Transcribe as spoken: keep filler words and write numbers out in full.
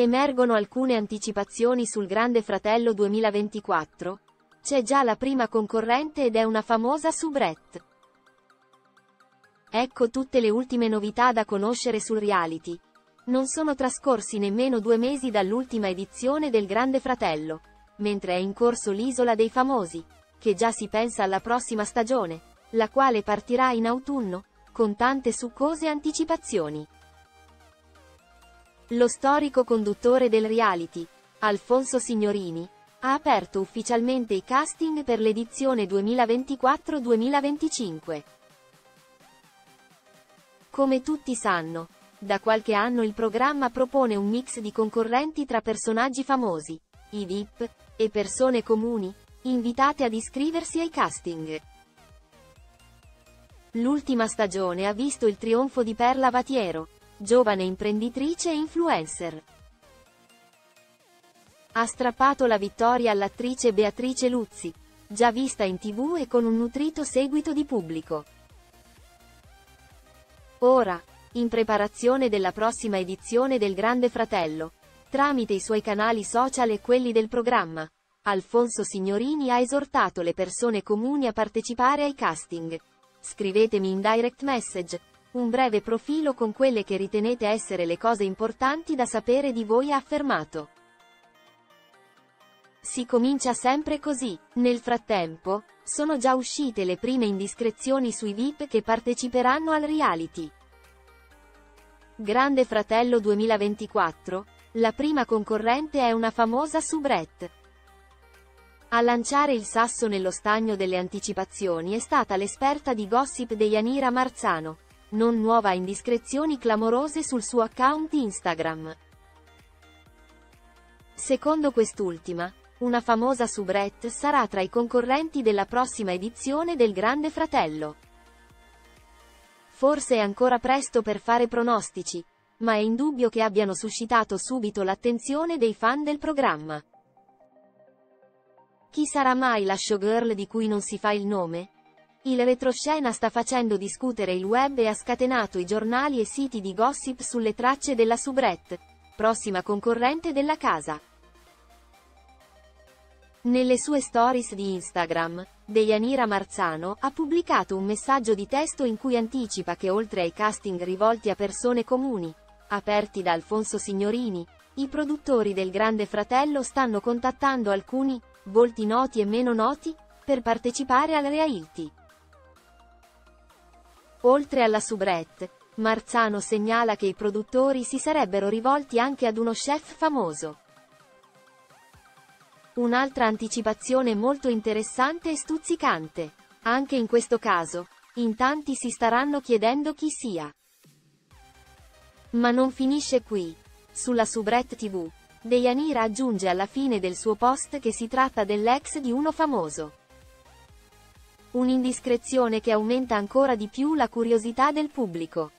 Emergono alcune anticipazioni sul Grande Fratello duemilaventiquattro. C'è già la prima concorrente ed è una famosa soubrette. Ecco tutte le ultime novità da conoscere sul reality. Non sono trascorsi nemmeno due mesi dall'ultima edizione del Grande Fratello, mentre è in corso l'Isola dei Famosi, che già si pensa alla prossima stagione, la quale partirà in autunno, con tante succose anticipazioni. Lo storico conduttore del reality, Alfonso Signorini, ha aperto ufficialmente i casting per l'edizione duemilaventiquattro duemilaventicinque. Come tutti sanno, da qualche anno il programma propone un mix di concorrenti tra personaggi famosi, i V I P, e persone comuni, invitate ad iscriversi ai casting. L'ultima stagione ha visto il trionfo di Perla Vatiero, giovane imprenditrice e influencer. Ha strappato la vittoria all'attrice Beatrice Luzzi, già vista in tivù e con un nutrito seguito di pubblico. Ora, in preparazione della prossima edizione del Grande Fratello, tramite i suoi canali social e quelli del programma, Alfonso Signorini ha esortato le persone comuni a partecipare ai casting. Scrivetemi in direct message un breve profilo con quelle che ritenete essere le cose importanti da sapere di voi, ha affermato. Si comincia sempre così. Nel frattempo, sono già uscite le prime indiscrezioni sui V I P che parteciperanno al reality. Grande Fratello duemilaventiquattro, la prima concorrente è una famosa soubrette. A lanciare il sasso nello stagno delle anticipazioni è stata l'esperta di gossip Deianira Marzano, non nuova a indiscrezioni clamorose sul suo account Instagram. Secondo quest'ultima, una famosa soubrette sarà tra i concorrenti della prossima edizione del Grande Fratello. Forse è ancora presto per fare pronostici, ma è indubbio che abbiano suscitato subito l'attenzione dei fan del programma. Chi sarà mai la showgirl di cui non si fa il nome? Il retroscena sta facendo discutere il web e ha scatenato i giornali e siti di gossip sulle tracce della soubrette, prossima concorrente della casa. Nelle sue stories di Instagram, Deianira Marzano ha pubblicato un messaggio di testo in cui anticipa che oltre ai casting rivolti a persone comuni, aperti da Alfonso Signorini, i produttori del Grande Fratello stanno contattando alcuni volti noti e meno noti per partecipare al reality. Oltre alla soubrette, Marzano segnala che i produttori si sarebbero rivolti anche ad uno chef famoso. Un'altra anticipazione molto interessante e stuzzicante. Anche in questo caso, in tanti si staranno chiedendo chi sia. Ma non finisce qui. Sulla soubrette tivù, Deianira aggiunge alla fine del suo post che si tratta dell'ex di uno famoso. Un'indiscrezione che aumenta ancora di più la curiosità del pubblico.